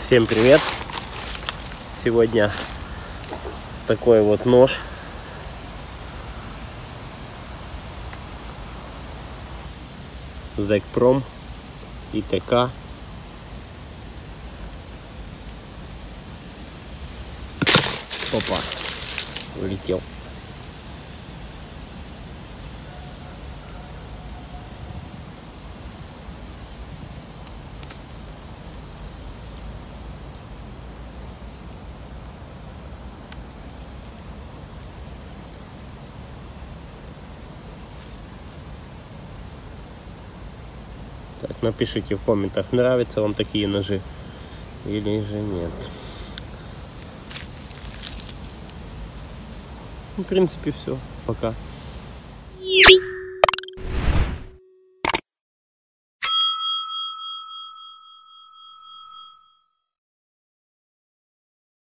Всем привет! Сегодня такой вот нож. Зекпром ИТК. Опа, улетел. Так, напишите в комментах, нравятся вам такие ножи или же нет. В принципе, все. Пока.